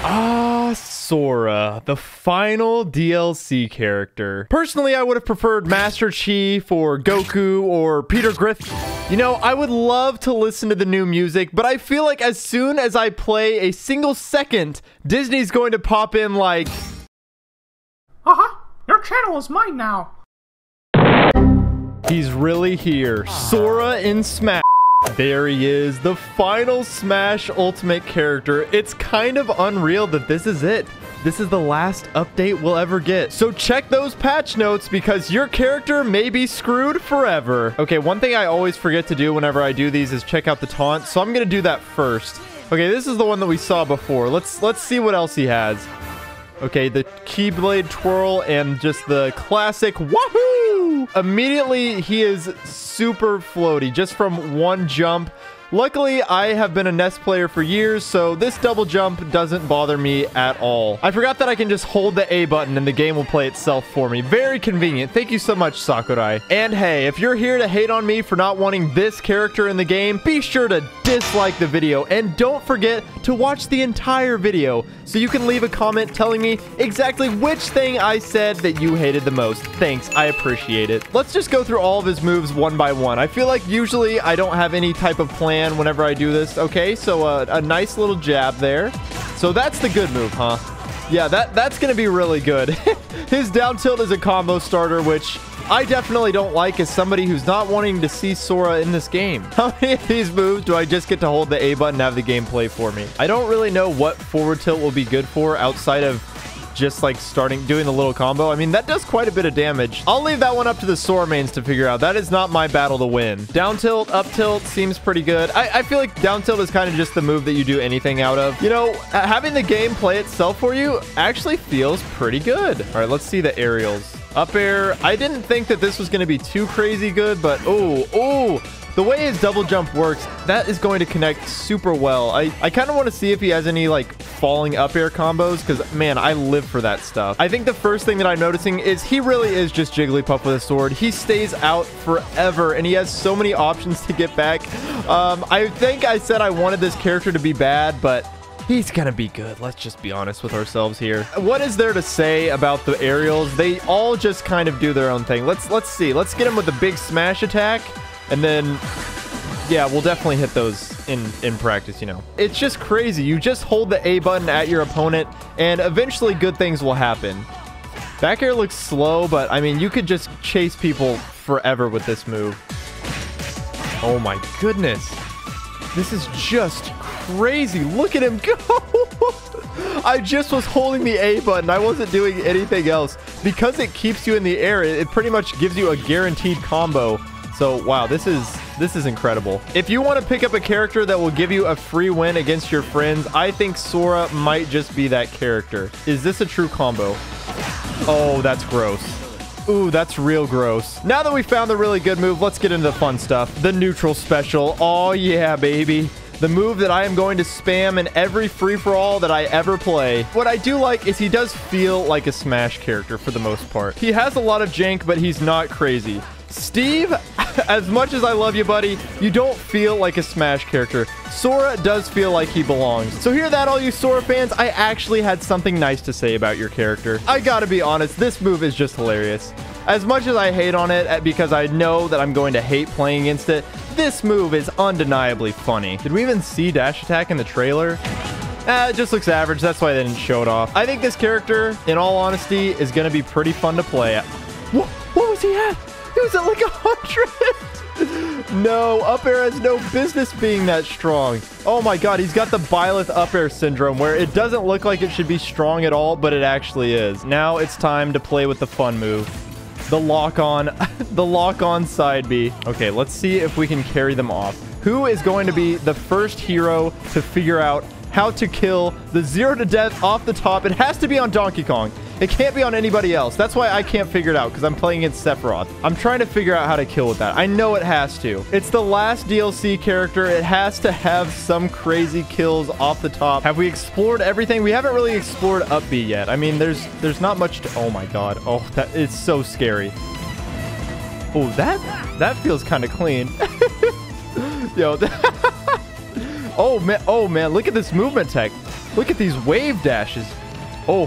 Ah, Sora, the final DLC character. Personally, I would have preferred Master Chief or Goku or Peter Griffin. You know, I would love to listen to the new music, but I feel like as soon as I play a single second, Disney's going to pop in like... Your channel is mine now. He's really here. Sora in Smash. There he is, the final Smash Ultimate character. It's kind of unreal that this is it. This is the last update we'll ever get. So check those patch notes because your character may be screwed forever. Okay, one thing I always forget to do whenever I do these is check out the taunt. So I'm gonna do that first. Okay, this is the one that we saw before. Let's see what else he has. Okay, the Keyblade twirl and just the classic wahoo! Immediately, he is super floaty just from one jump. Luckily, I have been a NES player for years, so this double jump doesn't bother me at all. I forgot that I can just hold the A button and the game will play itself for me. Very convenient. Thank you so much, Sakurai. And hey, if you're here to hate on me for not wanting this character in the game, be sure to dislike the video and don't forget to watch the entire video so you can leave a comment telling me exactly which thing I said that you hated the most. Thanks, I appreciate it. Let's just go through all of his moves one by one. I feel like usually I don't have any type of plan whenever I do this. Okay, so a nice little jab there. So that's the good move, huh? Yeah, that's gonna be really good. His down tilt is a combo starter, which I definitely don't like as somebody who's not wanting to see Sora in this game. How many of these moves do I just get to hold the A button and have the game play for me? I don't really know what forward tilt will be good for outside of just like doing the little combo. I mean, that does quite a bit of damage. I'll leave that one up to the Sora mains to figure out. That is not my battle to win. Down tilt, up tilt seems pretty good. I feel like down tilt is kind of just the move that you do anything out of. You know, having the game play itself for you actually feels pretty good. All right, let's see the aerials. Up air, I didn't think that this was going to be too crazy good, but oh, the way his double jump works, that is going to connect super well. I kind of want to see if he has any like falling up air combos because, man, I live for that stuff. I think the first thing that I'm noticing is he really is just Jigglypuff with a sword. He stays out forever and he has so many options to get back. I think I said I wanted this character to be bad, but he's gonna be good. Let's just be honest with ourselves here. What is there to say about the aerials? They all just kind of do their own thing. Let's see. Let's get him with the big smash attack. And then, yeah, we'll definitely hit those in practice, you know. It's just crazy. You just hold the A button at your opponent, and eventually good things will happen. Back air looks slow, but, I mean, you could just chase people forever with this move. Oh, my goodness. This is just crazy. Look at him go. I just was holding the A button. I wasn't doing anything else. Because it keeps you in the air, it pretty much gives you a guaranteed combo. So, wow, this is incredible. If you want to pick up a character that will give you a free win against your friends, I think Sora might just be that character. Is this a true combo? Oh, that's gross. Ooh, that's real gross. Now that we found the really good move, let's get into the fun stuff. The neutral special. Oh, yeah, baby. The move that I am going to spam in every free-for-all that I ever play. What I do like is he does feel like a Smash character for the most part. He has a lot of jank, but he's not crazy. Steve, as much as I love you, buddy, you don't feel like a Smash character. Sora does feel like he belongs. So hear that, all you Sora fans? I actually had something nice to say about your character. I gotta be honest, this move is just hilarious. As much as I hate on it because I know that I'm going to hate playing against it, this move is undeniably funny. Did we even see dash attack in the trailer? It just looks average. That's why they didn't show it off. I think this character, in all honesty, is going to be pretty fun to play at. What was he at? He was at like 100. No, up air has no business being that strong. Oh my god, he's got the Byleth up air syndrome where it doesn't look like it should be strong at all, but it actually is. Now it's time to play with the fun move. The lock-on, the lock-on side B. Okay, let's see if we can carry them off. Who is going to be the first hero to figure out how to kill the 0 to death off the top? It has to be on Donkey Kong. It can't be on anybody else. That's why I can't figure it out, because I'm playing against Sephiroth. I'm trying to figure out how to kill with that. I know it has to. It's the last DLC character. It has to have some crazy kills off the top. Have we explored everything? We haven't really explored up B yet. I mean, there's not much to... Oh my god. Oh, that is so scary. Oh, that feels kind of clean. Yo, Oh man, look at this movement tech. Look at these wave dashes. Oh.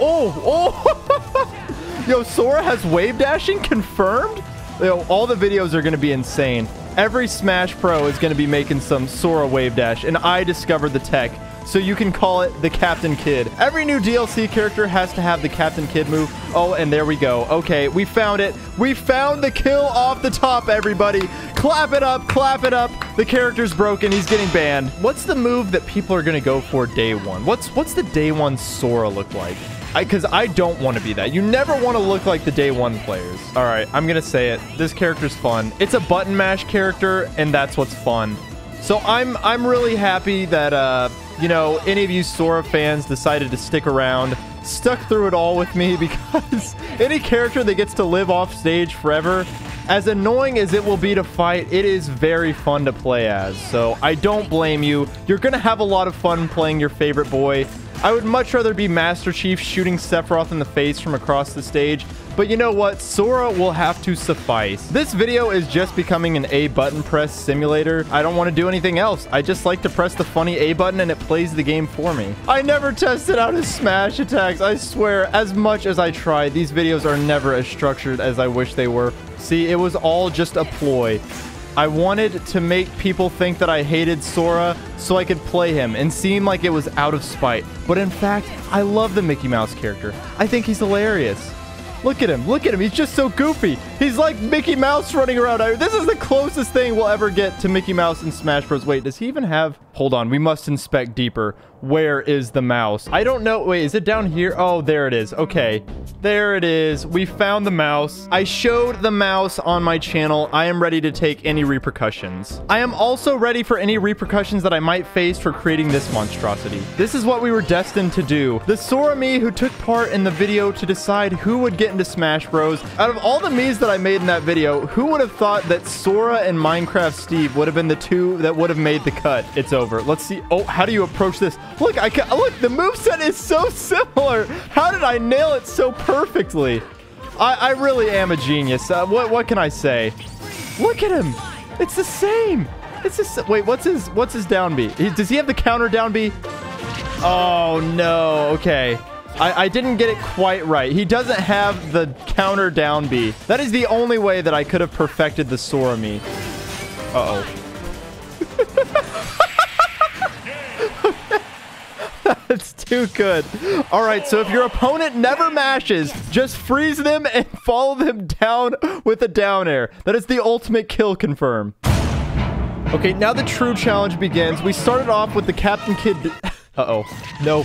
Yo, Sora has wave dashing confirmed? Yo, all the videos are going to be insane. Every Smash Pro is going to be making some Sora wave dash, and I discovered the tech, so you can call it the Captain Kid. Every new DLC character has to have the Captain Kid move. Oh, and there we go. Okay, we found it. We found the kill off the top, everybody. Clap it up, clap it up. The character's broken. He's getting banned. What's the move that people are going to go for day one? What's the day one Sora look like? Because I don't want to be that. You never want to look like the day one players. All right, I'm going to say it. This character's fun. It's a button mash character, and that's what's fun. So I'm really happy that, you know, any of you Sora fans decided to stick around, stuck through it all with me, because any character that gets to live off stage forever, as annoying as it will be to fight, it is very fun to play as. So I don't blame you. You're going to have a lot of fun playing your favorite boy. I would much rather be Master Chief shooting Sephiroth in the face from across the stage, but you know what? Sora will have to suffice. This video is just becoming an A button press simulator. I don't want to do anything else. I just like to press the funny A button and it plays the game for me. I never tested out his smash attacks. I swear, as much as I try, these videos are never as structured as I wish they were. See, it was all just a ploy. I wanted to make people think that I hated Sora so I could play him and seem like it was out of spite. But in fact, I love the Mickey Mouse character. I think he's hilarious. Look at him. Look at him. He's just so goofy. He's like Mickey Mouse running around. This is the closest thing we'll ever get to Mickey Mouse in Smash Bros. Wait, does he even have... Hold on. We must inspect deeper. Where is the mouse? I don't know. Wait, is it down here? Oh, there it is. Okay. There it is. We found the mouse. I showed the mouse on my channel. I am ready to take any repercussions. I am also ready for any repercussions that I might face for creating this monstrosity. This is what we were destined to do. The Sora me who took part in the video to decide who would get into Smash Bros. Out of all the me's that I made in that video, who would have thought that Sora and Minecraft Steve would have been the two that would have made the cut? It's over. Let's see. Oh, how do you approach this? Look, look, the moveset is so similar. How did I nail it so perfectly? I really am a genius. What can I say? Look at him. It's the same. It's just wait. What's his down B? Does he have the counter down B? Oh no. Okay. I didn't get it quite right. He doesn't have the counter down B. That is the only way that I could have perfected the Sora me. Uh-oh. That's too good. All right, so if your opponent never mashes, just freeze them and follow them down with a down air. That is the ultimate kill confirm. Okay, now the true challenge begins. We started off with the Captain Kid... Uh-oh. No.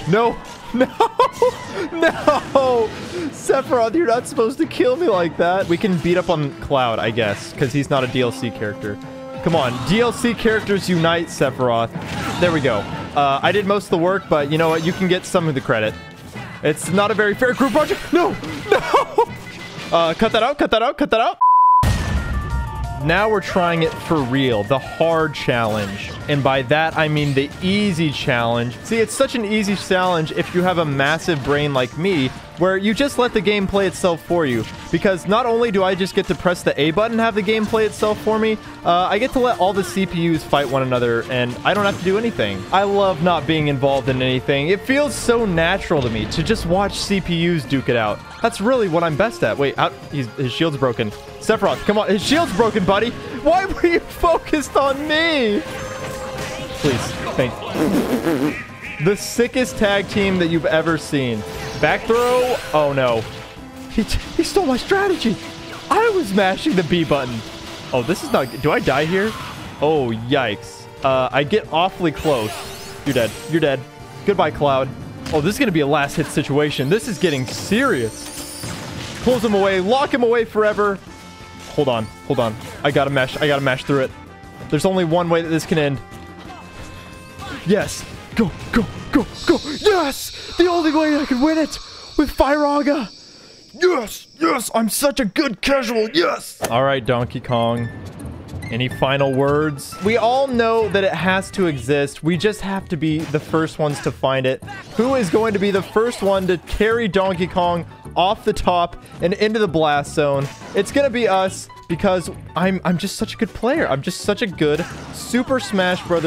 Sephiroth, you're not supposed to kill me like that. We can beat up on Cloud, I guess, because he's not a DLC character. Come on, DLC characters unite, Sephiroth. There we go. I did most of the work, but you know what? You can get some of the credit. It's not a very fair group project. No! Cut that out. Now we're trying it for real, the hard challenge. And by that, I mean the easy challenge. See, it's such an easy challenge if you have a massive brain like me, where you just let the game play itself for you. Because not only do I just get to press the A button and have the game play itself for me, I get to let all the CPUs fight one another, and I don't have to do anything. I love not being involved in anything. It feels so natural to me to just watch CPUs duke it out. That's really what I'm best at. Wait, his shield's broken. Sephiroth, come on. His shield's broken, buddy. Why were you focused on me? Please, thank you. The sickest tag team that you've ever seen. Back throw. Oh, no. He stole my strategy. I was mashing the B button. Oh, this is not... Do I die here? Oh, yikes. I get awfully close. You're dead. You're dead. Goodbye, Cloud. Oh, this is going to be a last hit situation. This is getting serious. Close him away. Lock him away forever. Hold on. I gotta mash through it. There's only one way that this can end. Yes. Go. Yes! The only way I can win it! With Firaga! Yes! I'm such a good casual, yes! Alright, Donkey Kong. Any final words? We all know that it has to exist. We just have to be the first ones to find it. Who is going to be the first one to carry Donkey Kong off the top and into the blast zone? It's gonna be us, because I'm just such a good player. I'm just such a good Super Smash Bros.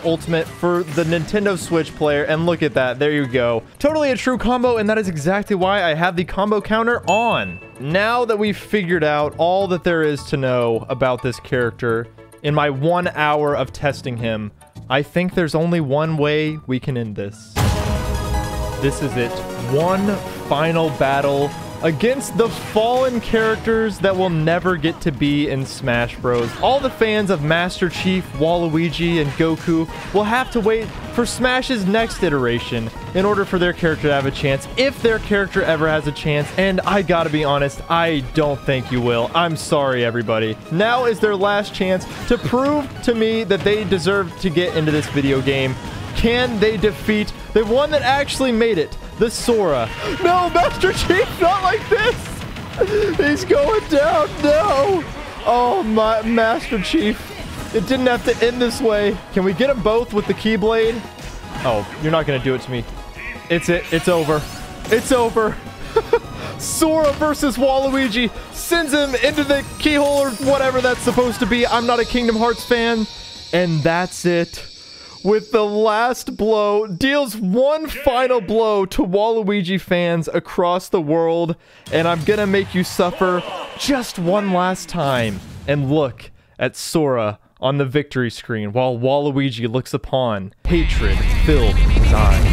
Ultimate for the Nintendo Switch player, and look at that. There you go. Totally a true combo, and that is exactly why I have the combo counter on. Now that we've figured out all that there is to know about this character in my 1 hour of testing him, I think there's only one way we can end this. This is it. One final battle against the fallen characters that will never get to be in Smash Bros. All the fans of Master Chief, Waluigi, and Goku will have to wait for Smash's next iteration in order for their character to have a chance, if their character ever has a chance, and I gotta be honest, I don't think you will. I'm sorry, everybody. Now is their last chance to prove to me that they deserve to get into this video game. Can they defeat the one that actually made it? The Sora. No, Master Chief, not like this. He's going down. No. Oh, my Master Chief. It didn't have to end this way. Can we get them both with the Keyblade? Oh, you're not going to do it to me. It's it. It's over. It's over. Sora versus Waluigi sends him into the keyhole or whatever that's supposed to be. I'm not a Kingdom Hearts fan. And that's it. With the last blow, deals one final blow to Waluigi fans across the world, and I'm gonna make you suffer just one last time. And look at Sora on the victory screen while Waluigi looks upon hatred filled his eyes.